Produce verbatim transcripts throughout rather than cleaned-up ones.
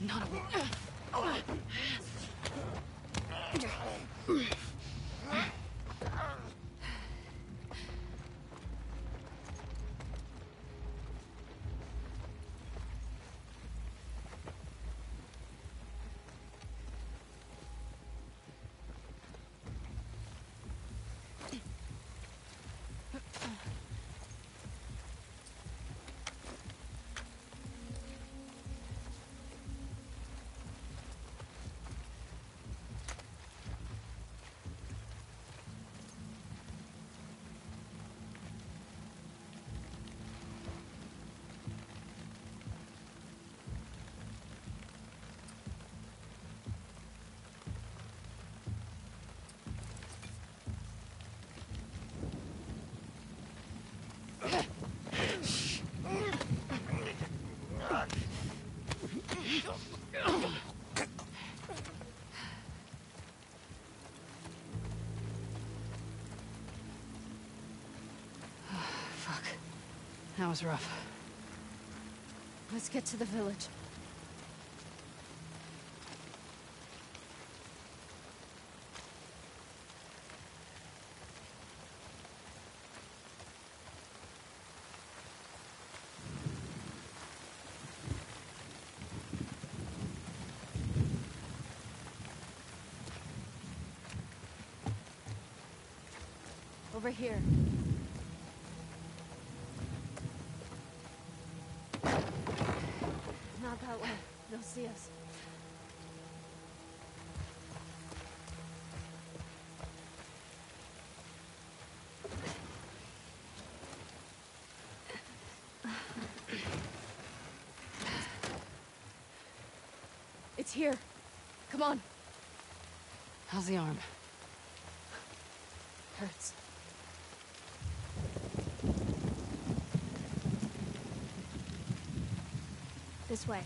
Not a... That was rough. Let's get to the village. Over here. Not that way. They'll see us. It's here. Come on. How's the arm? Hurts. This way.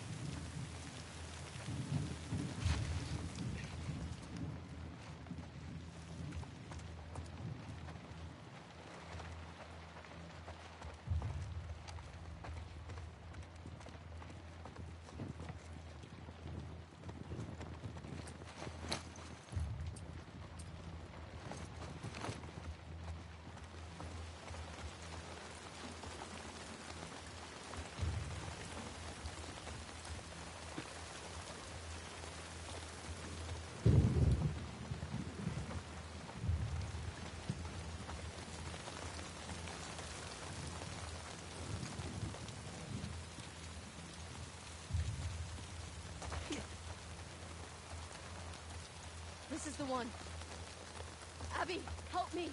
This is the one. Abby, help me.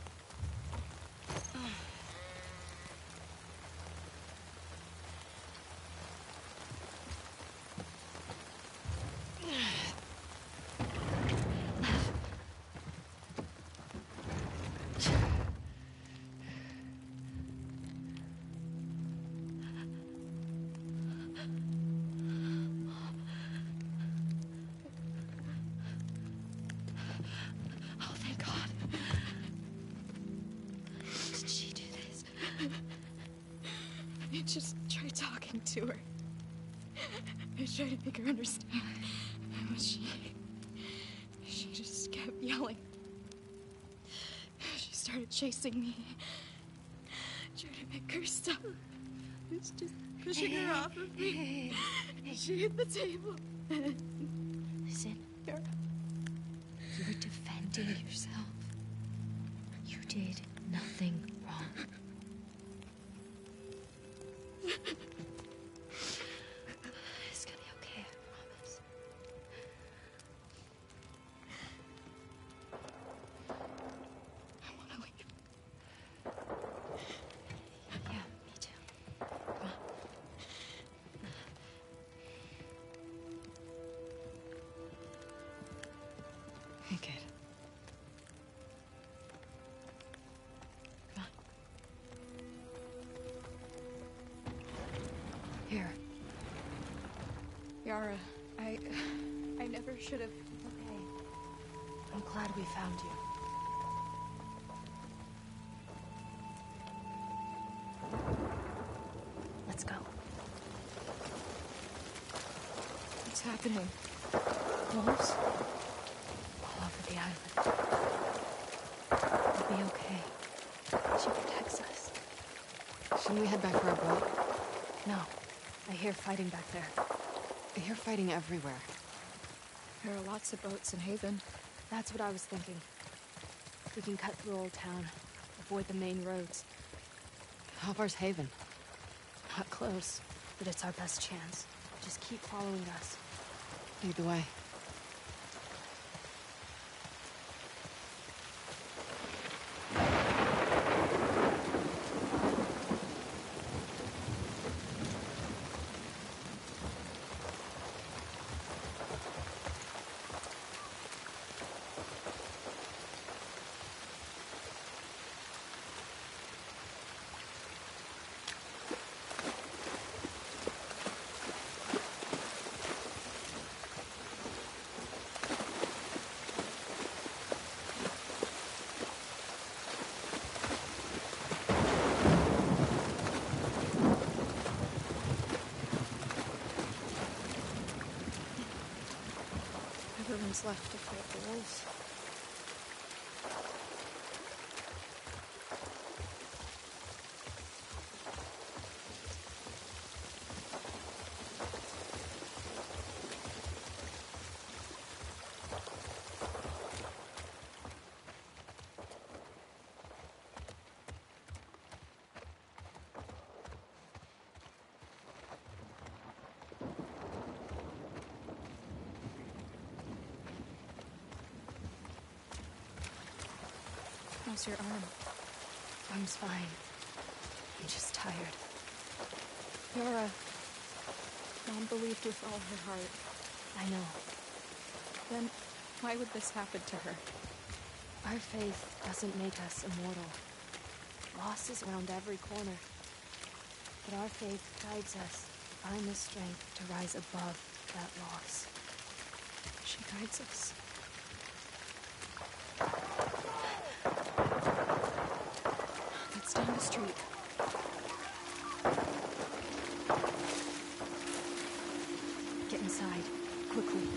Just try talking to her. I tried to make her understand. But she... She just kept yelling. She started chasing me. Tried to make her stop. It's just pushing her off of me. She hit the table. Listen. You were defending yourself. You did nothing wrong. It's gonna be okay, I promise. I wanna leave. Yeah, me too. Come on. Hey, kid. Come on. Here. Yara, I... I never should have... Okay. I'm glad we found you. Let's go. It's happening? Wolves? All over the island. We'll be okay. She protects us. Shouldn't we head back for our boat? No. I hear fighting back there. I hear fighting everywhere. There are lots of boats in Haven. That's what I was thinking. We can cut through Old Town, avoid the main roads. How far's Haven? Not close, but it's our best chance. Just keep following us. Lead the way. Everyone's left to fight the wolves. How's your arm? Arm's fine. I'm just tired. Yara, Mom believed with all her heart. I know. Then why would this happen to her? Our faith doesn't make us immortal. Loss is around every corner. But our faith guides us to find the strength to rise above that loss. She guides us. That's down the street. Get inside, quickly.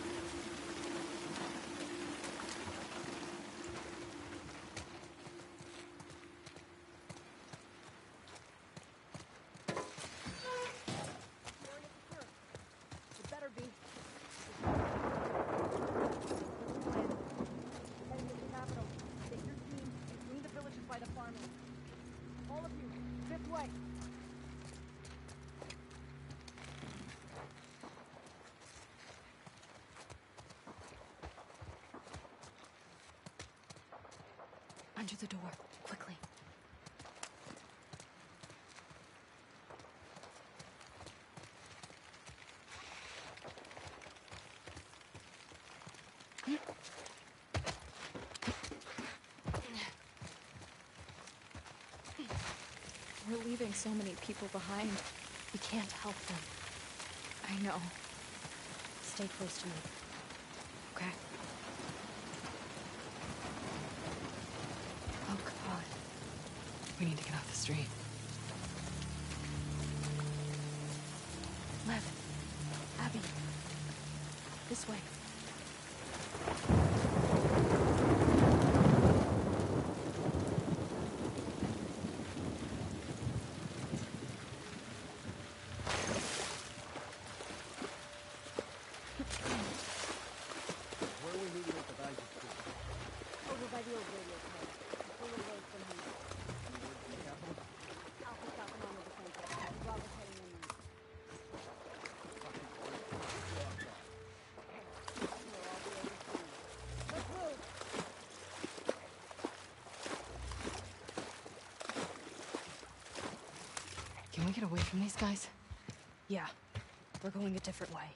Under the door, quickly. We're leaving so many people behind. We can't help them. I know. Stay close to me. Okay? Oh, God. We need to get off the street. Lev. Abby. This way. Can we get away from these guys? Yeah. We're going a different way.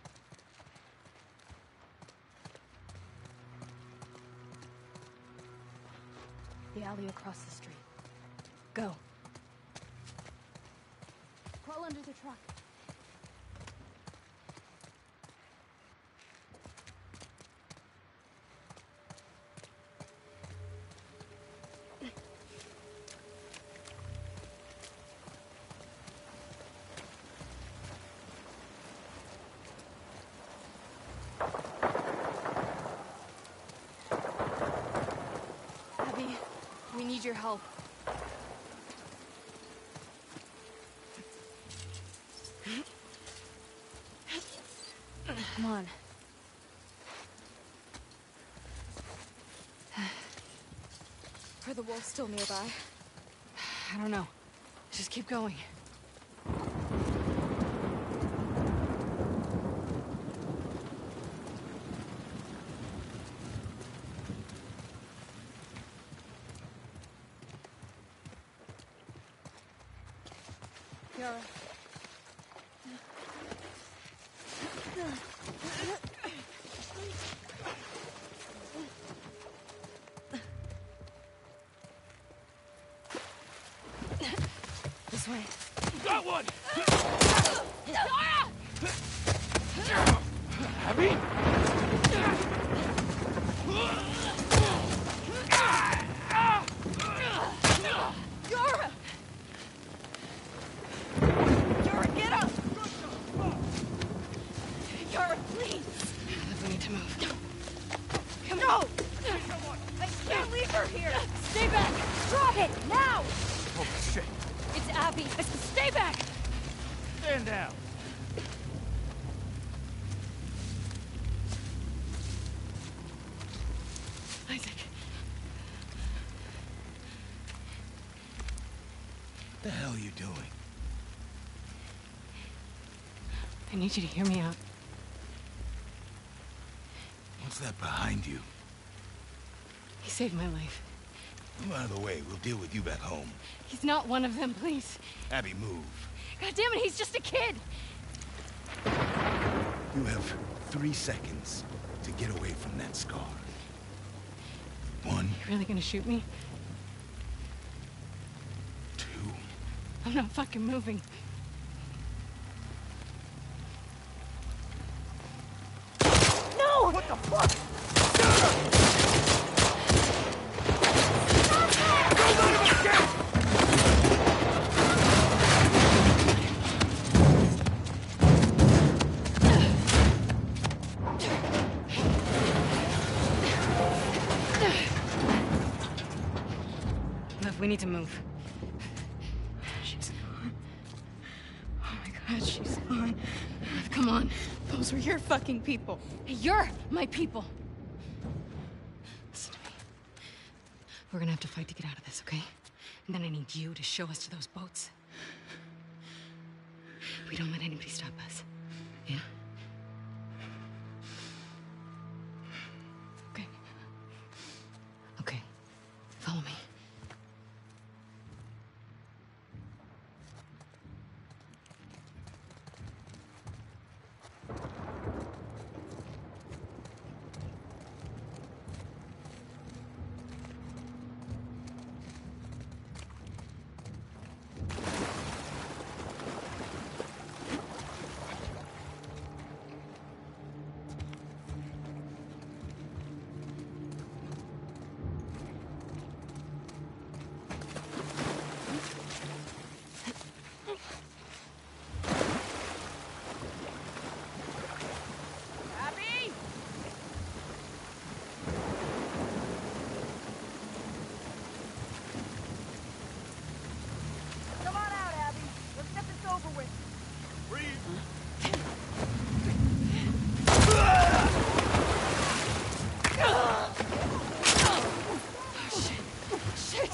The alley across the street. Go. Crawl under the truck. need your help. Come on. Are the wolves still nearby? I don't know. Just keep going. Yara. This way. Got one! Yara! Abby? Yara! Yara, get up! Yara, please! We need to move. Come on! I can't leave her here! Stay back! Drop it! Now! Oh, shit. It's Abby! Stay back! Stand down. Isaac. What the hell are you doing? I need you to hear me out. What's that behind you? He saved my life. Move out of the way. We'll deal with you back home. He's not one of them, please. Abby, move. God damn it, he's just a kid! You have three seconds to get away from that scar. One, You really gonna shoot me? two, I'm not fucking moving. No! what the fuck? Look, we need to move. She's gone. Oh my god, she's gone. Come on. Those were your fucking people. You're my people. Listen to me. We're gonna have to fight to get out of this, okay? And then I need you to show us to those boats. We don't let anybody stop us. Yeah? Okay. Okay. Follow me. Abby! Come on out, Abby. Let's get this over with. Shit!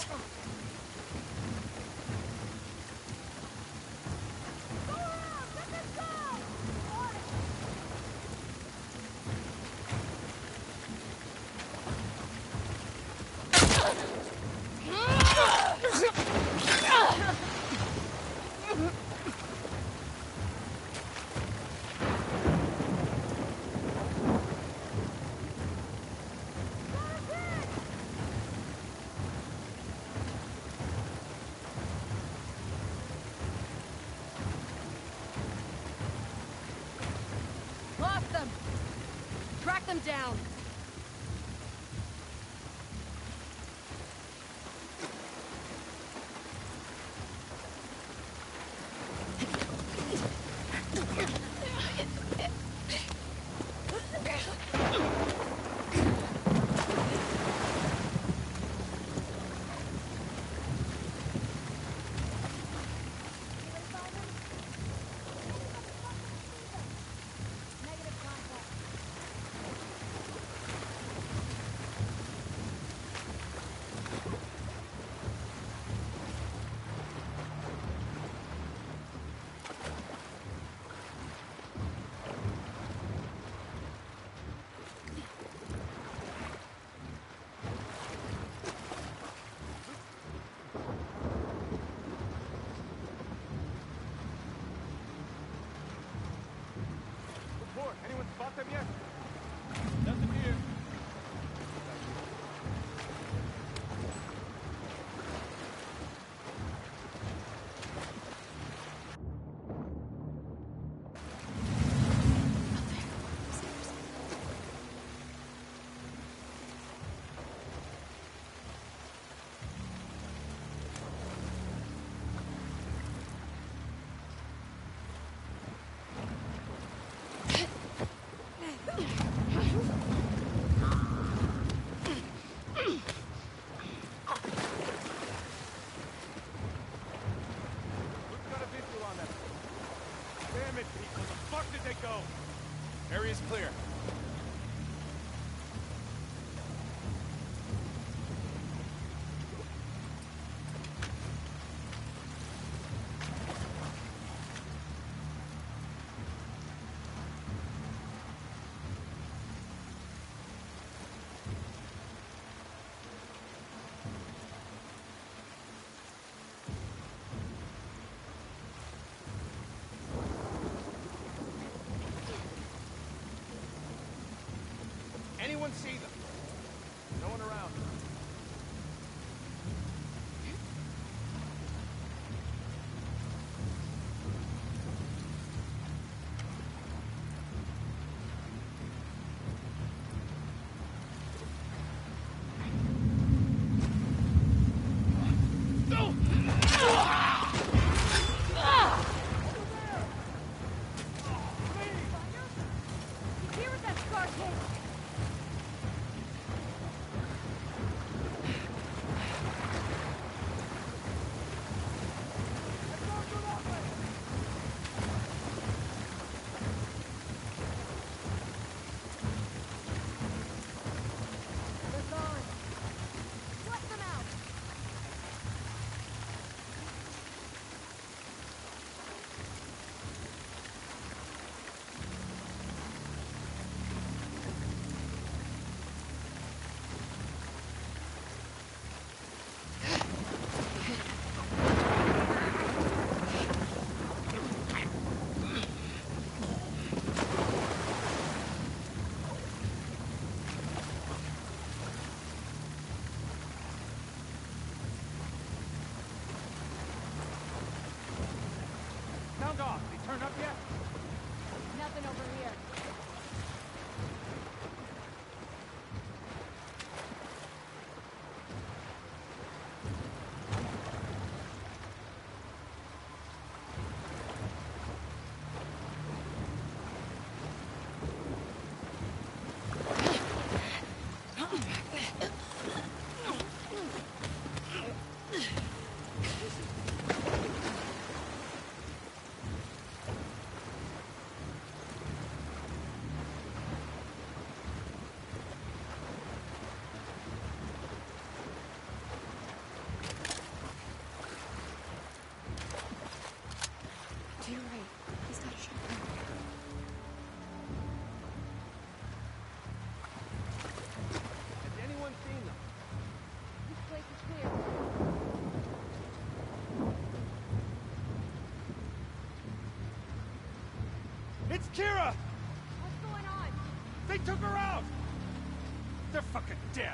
Lost them! Track them down! Nothing yet. Nothing here. Area's clear. Anyone see them? No one around. Sound off. They turned up yet? Nothing over here. To your right. He's got a shotgun. Has anyone seen them? This place is clear. It's Kira! What's going on? They took her out! They're fucking dead!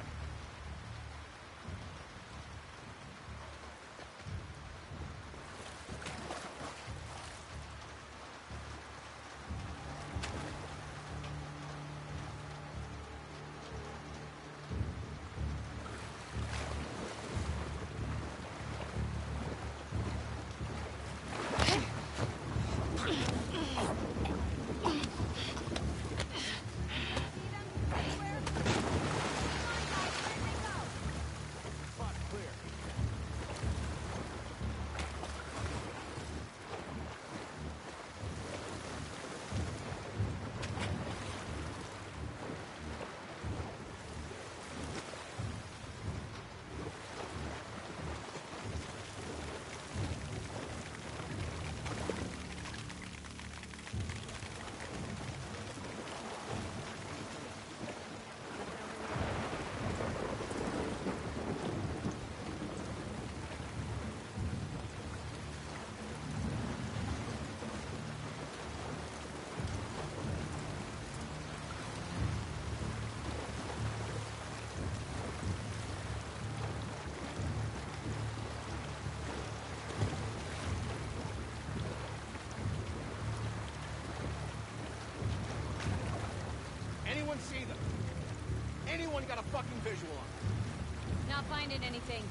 visual on. Not finding anything.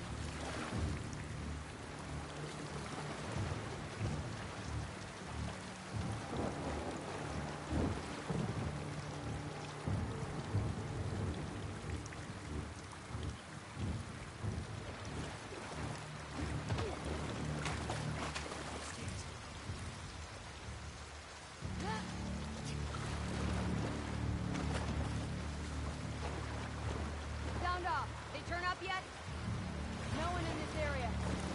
Sound off. They turn up yet? No one in this area.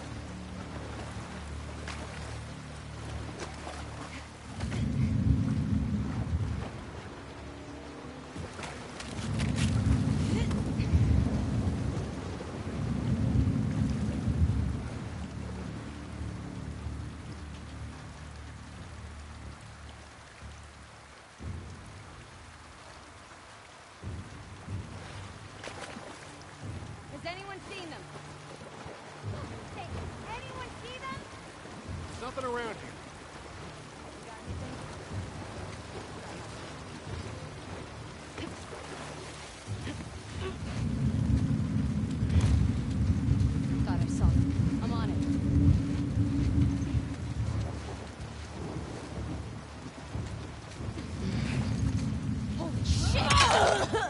Has anyone seen them? Hey, anyone see them? There's nothing around here. You got anything? Thought I saw them. I'm on it. Holy shit!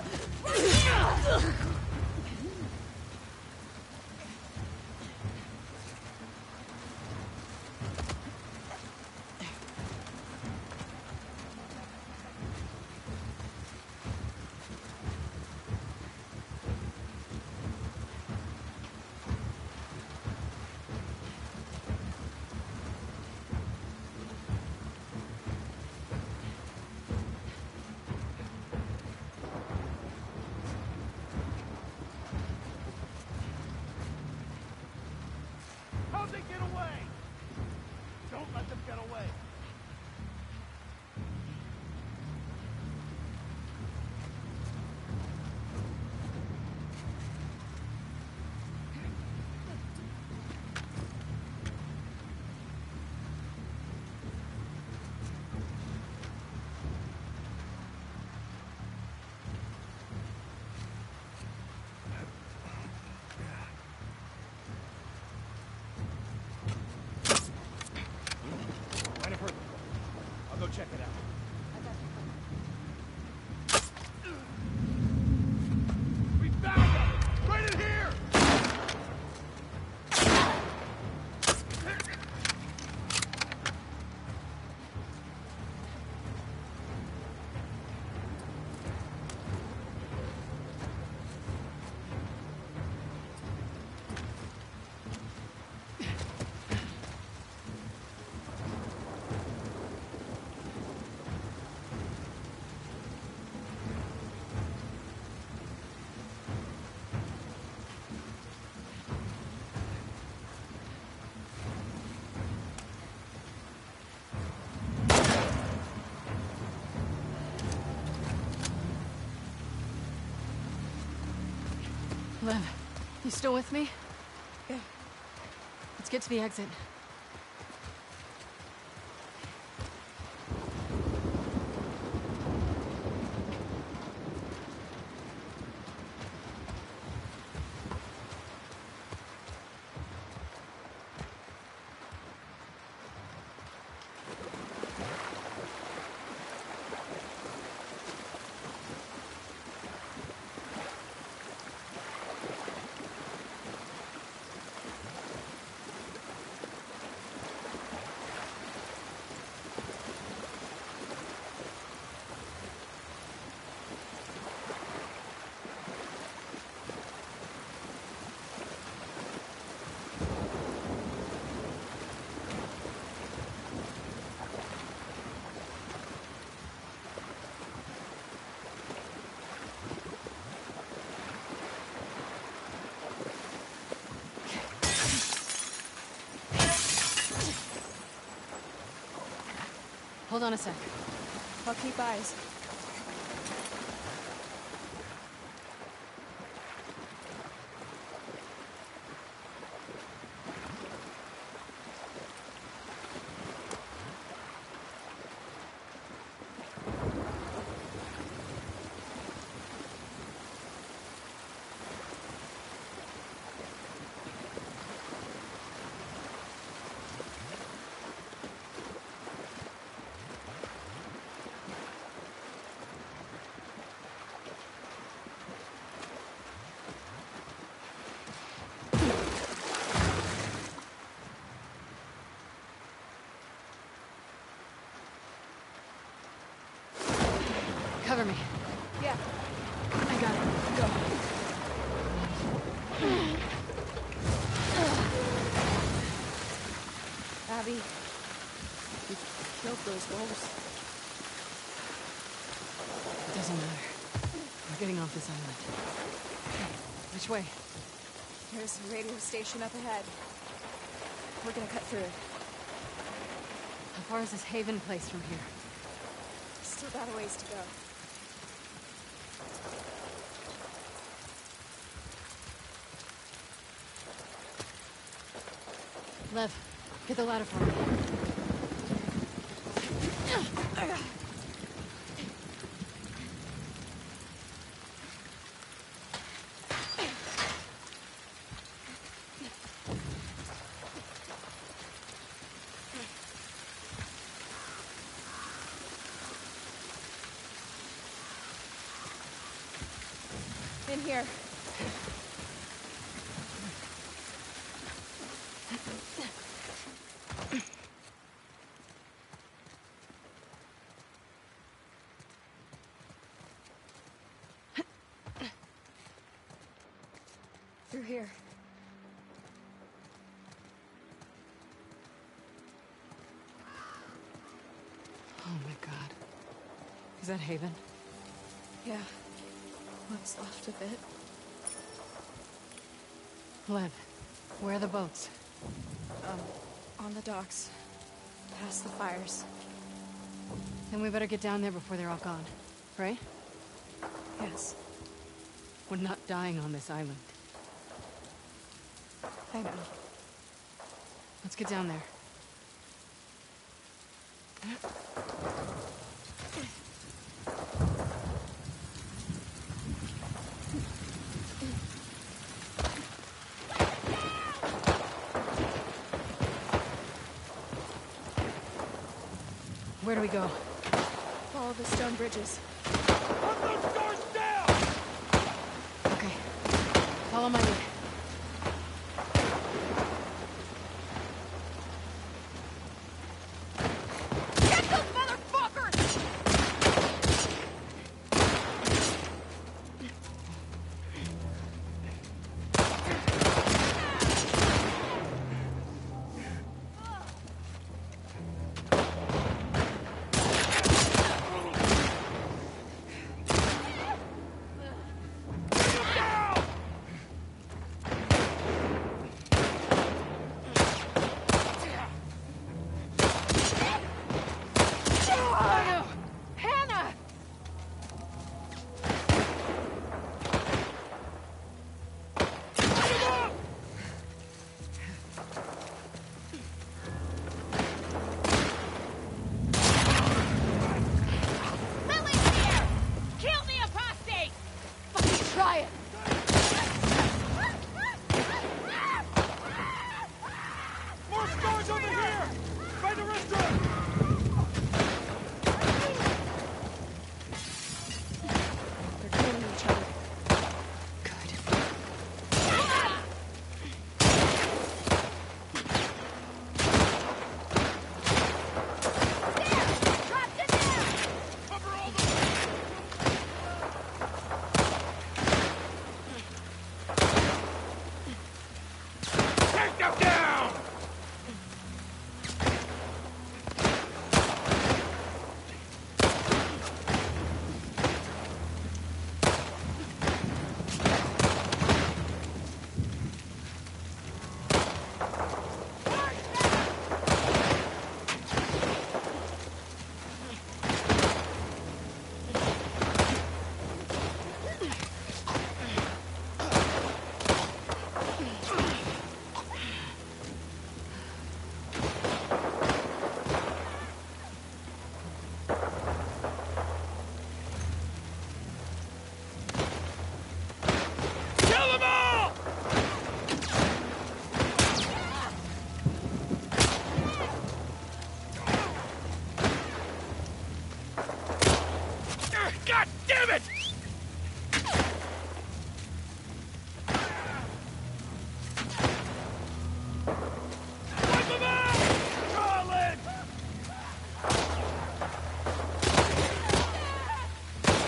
How'd they get away? Don't let them get away. Might have heard them. I'll go check it out. We found them! Right in here! Liv, you still with me? Yeah. Let's get to the exit. Hold on a sec. I'll keep eyes. Cover me. Yeah. I got it. Go. Abby, you killed those wolves. It doesn't matter. We're getting off this island. Which way? There's a radio station up ahead. We're gonna cut through it. How far is this Haven place from here? Still got a ways to go. Lev, get the ladder for me. In here. Through here. Oh my god. Is that Haven? Yeah. What's left of it? Lev, where are the boats? Um, on the docks. Past the fires. Then we better get down there before they're all gone, right? Yes. We're not dying on this island. I know. Let's get down there. Where do we go? Follow the stone bridges. Put those doors down! Okay. Follow my lead. God damn it! Wipe them out! Charlie!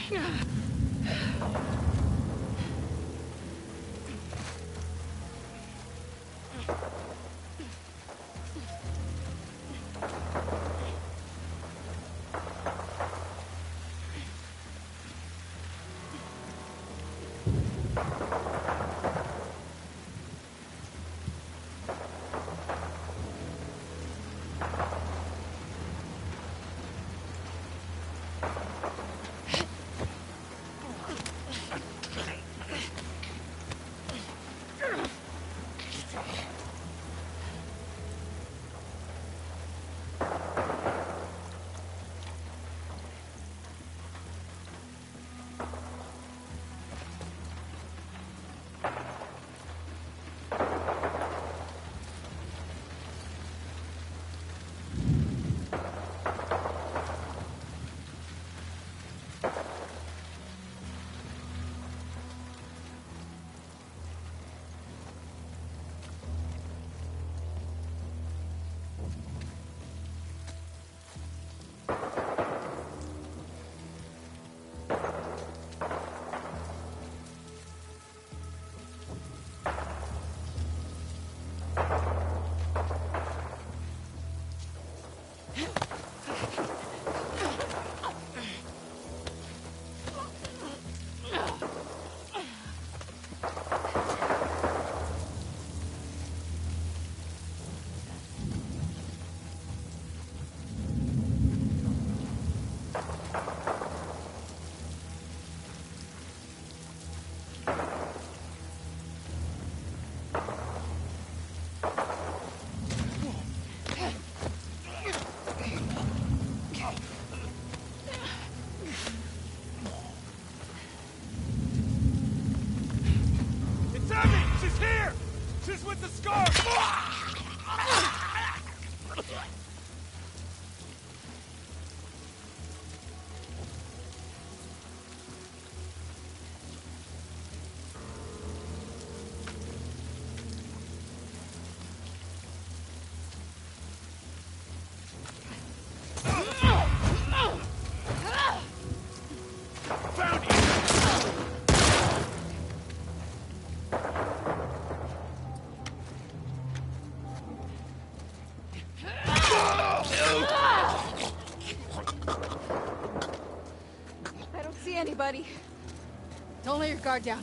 Buddy. Don't let your guard down.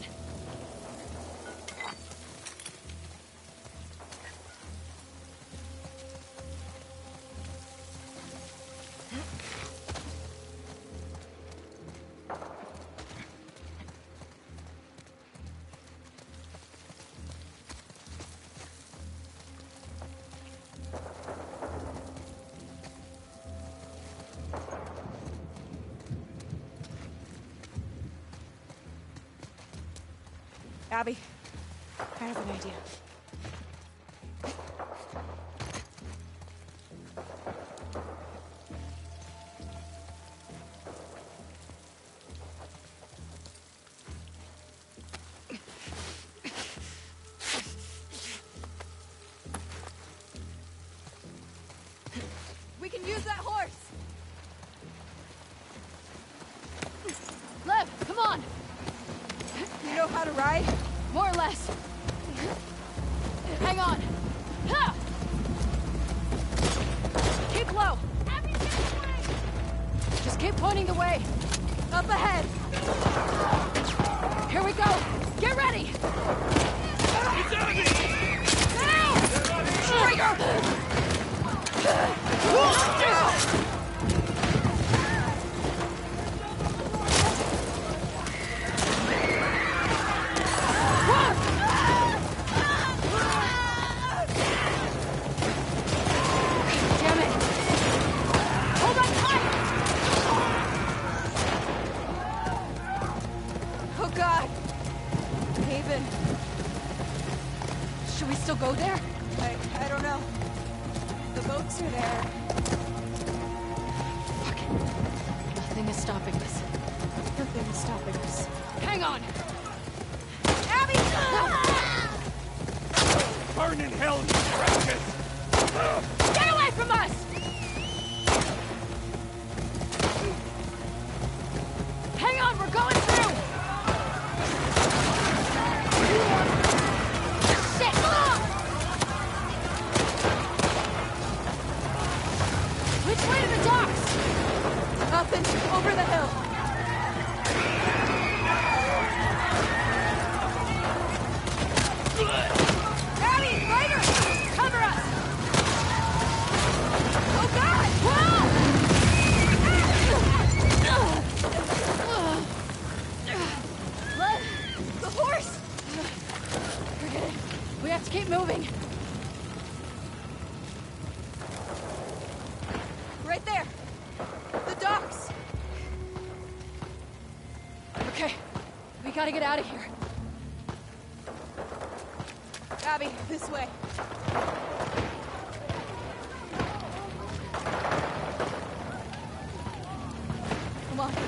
Abby, I have an idea. We can use that horse! Lev, come on! You know how to ride? More or less. Hang on. Ha! Keep low. Abby, get away! Just keep pointing the way. Up ahead. Here we go. Get ready. It's Abby! Now! Trigger! Go there? I, I don't know. The boats are there. Fuck it. Nothing is stopping us. Nothing is stopping us. Hang on! Abby! Burn in hell, you wretches! Get away from us! Hang on, we're Something over the hill. Abby! Ryder! Cover us! Oh God! Whoa! Blood! The horse! Forget it. We have to keep moving. Right there. The docks. Okay. We gotta get out of here. Abby, this way. Come on.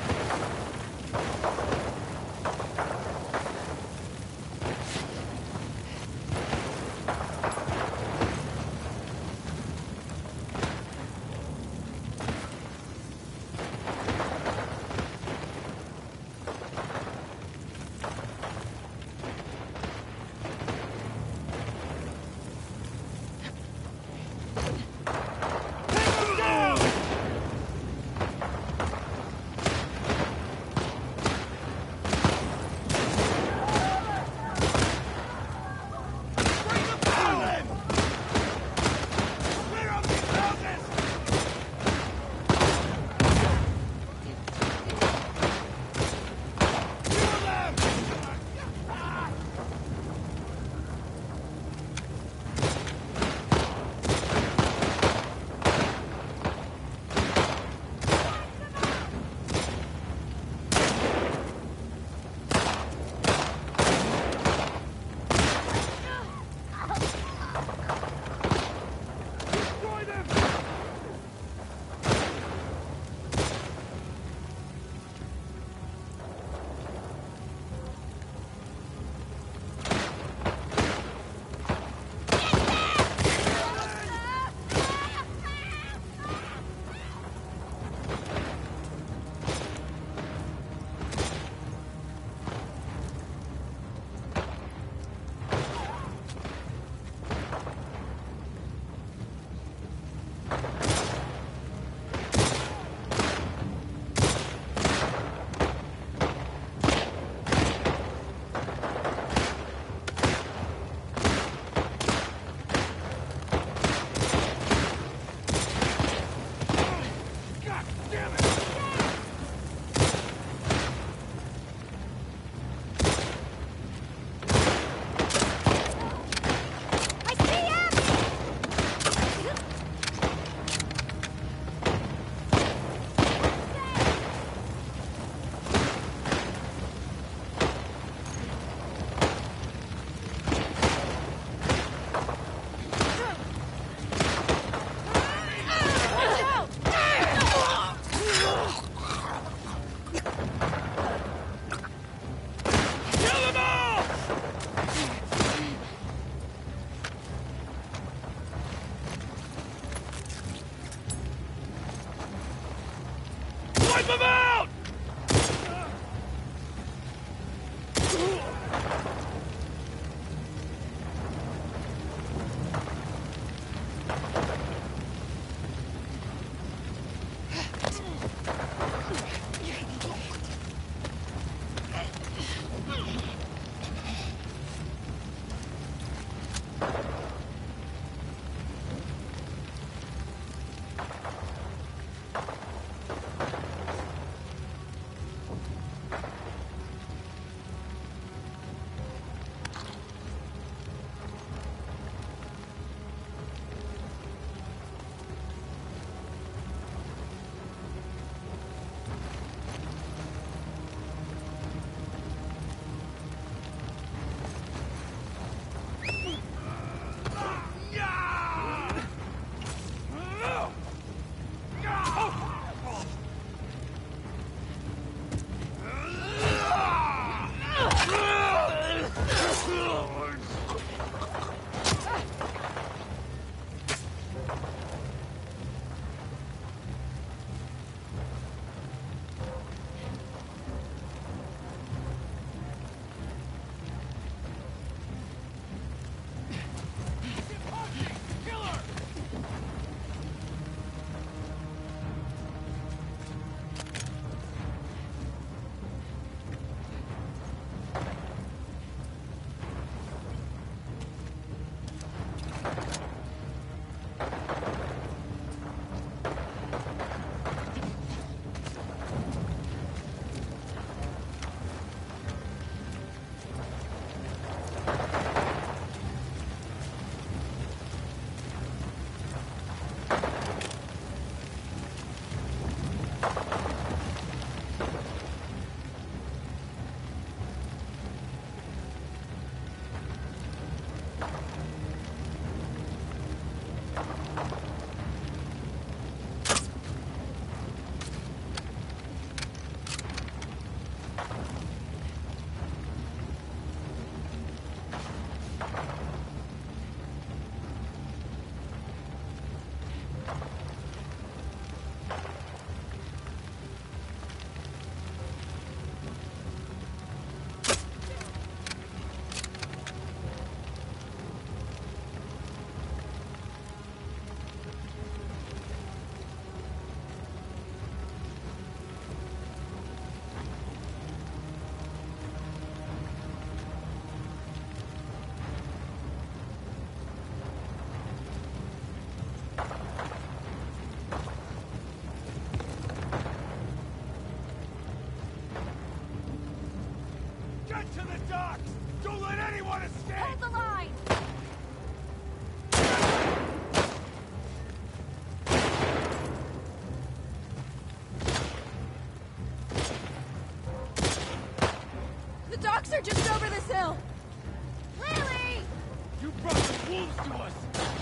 Wipe them out! To the docks! Don't let anyone escape! Hold the line! The docks are just over this hill. Lily! You brought the wolves to us!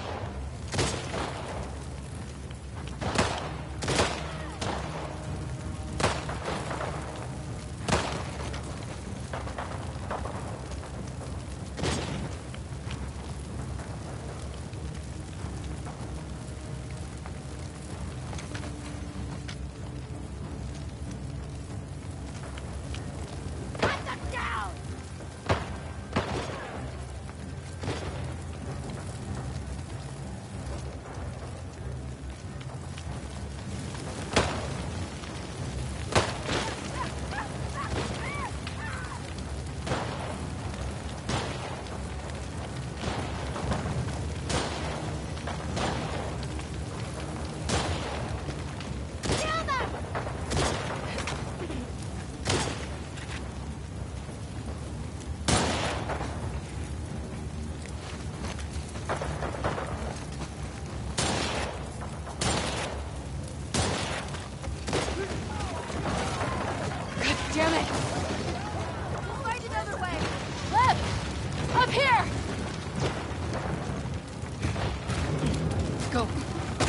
Damn it! We'll find another way! Lip! Up here! Go.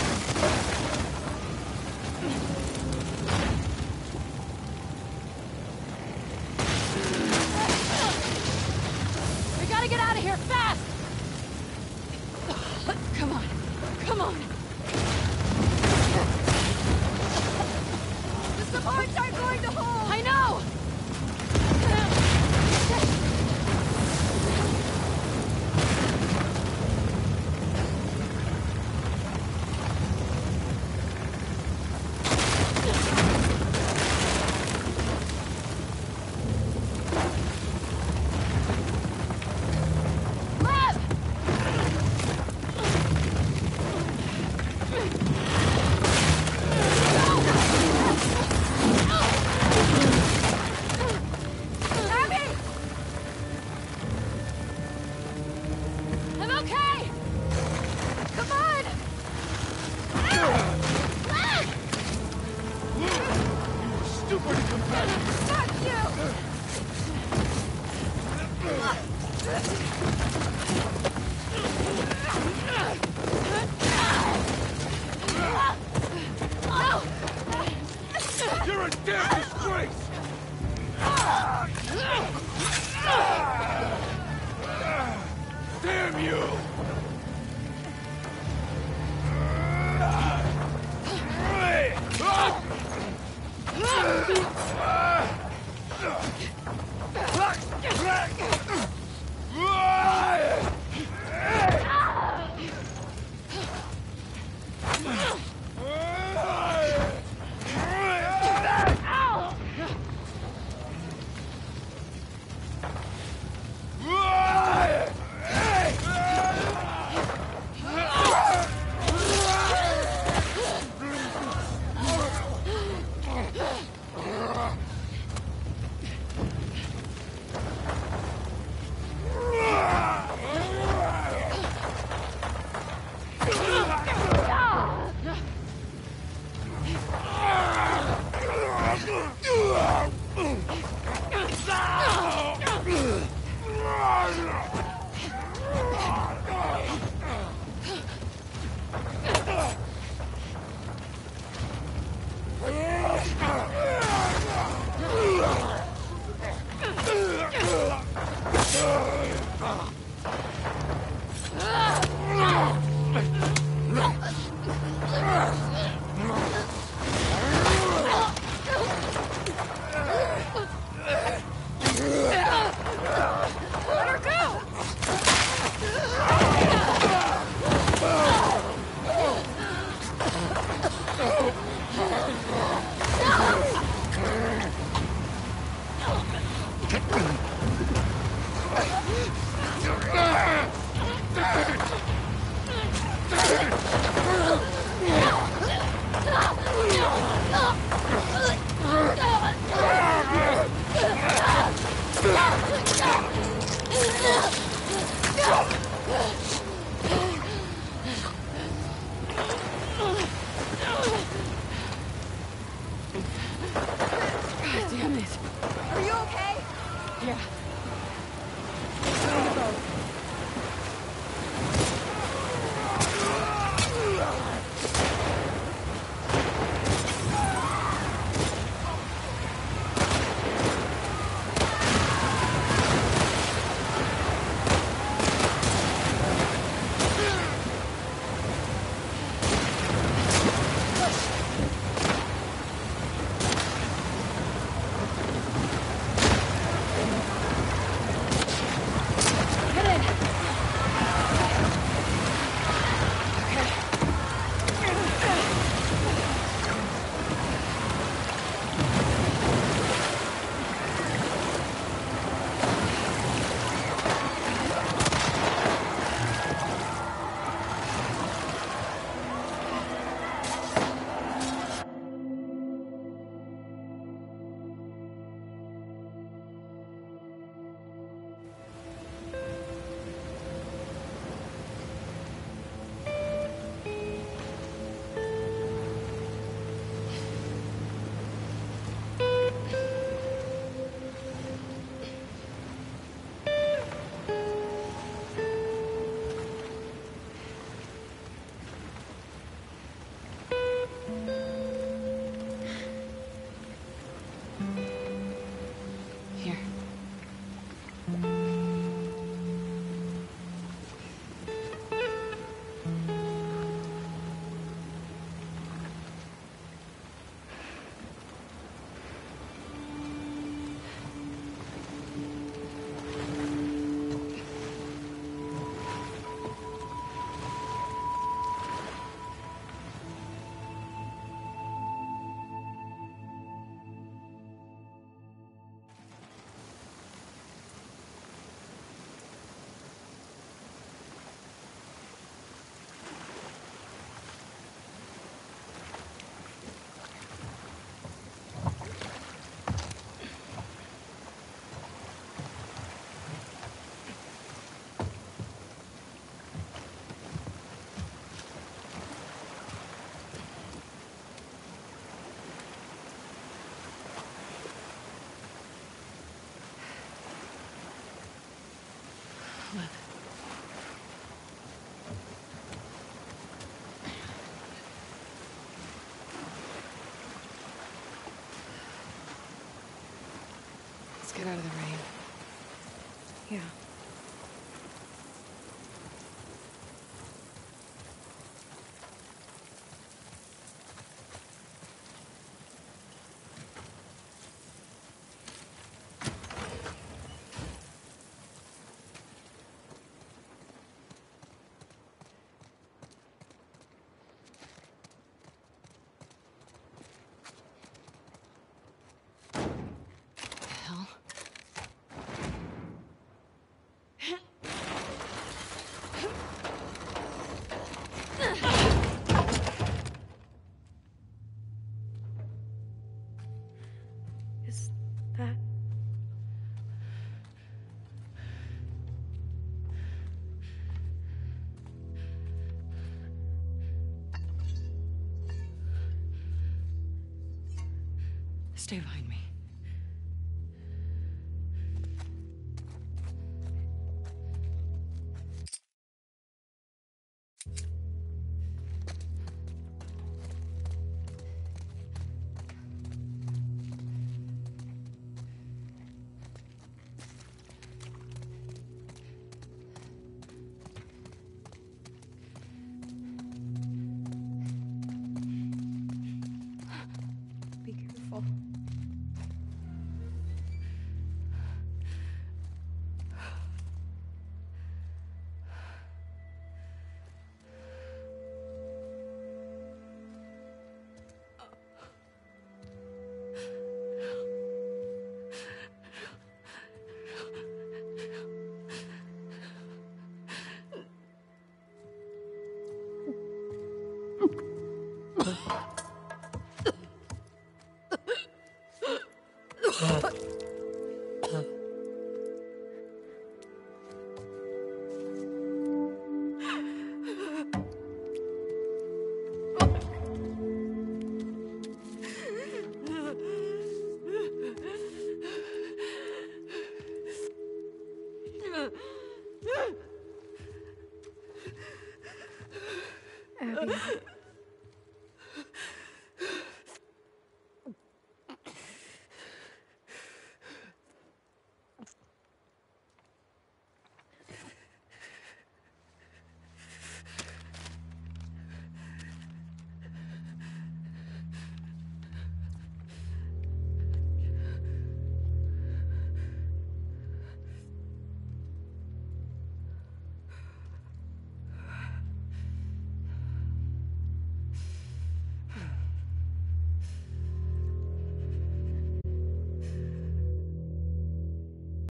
We gotta get out of here fast! Come on. Come on. The supports aren't going to hold! I know! You're a damn disgrace! Damn you! Damn it. Are you okay? Yeah. Here. Let's get out of the rain. Yeah. Hell. Is that... Stay behind me. Be careful. Abby.